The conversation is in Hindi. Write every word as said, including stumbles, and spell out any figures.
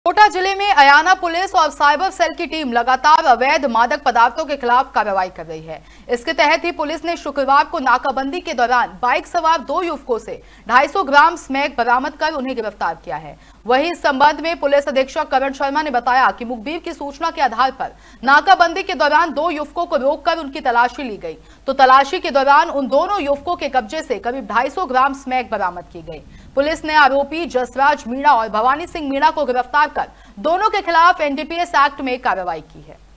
कोटा जिले में अयाना पुलिस और साइबर सेल की टीम लगातार अवैध मादक पदार्थों के खिलाफ कार्रवाई कर रही है। इसके तहत ही पुलिस ने शुक्रवार को नाकाबंदी के दौरान बाइक सवार दो युवकों से दो सौ पचास ग्राम स्मैक बरामद कर उन्हें गिरफ्तार किया है। वहीं इस संबंध में पुलिस अधीक्षक करण शर्मा ने बताया कि मुखबिर की सूचना के आधार पर नाकाबंदी के दौरान दो युवकों को रोककर उनकी तलाशी ली गई, तो तलाशी के दौरान उन दोनों युवकों के कब्जे से करीब दो सौ पचास ग्राम स्मैक बरामद की गई। पुलिस ने आरोपी जसराज मीणा और भवानी सिंह मीणा को गिरफ्तार कर दोनों के खिलाफ N D P S act में कार्रवाई की है।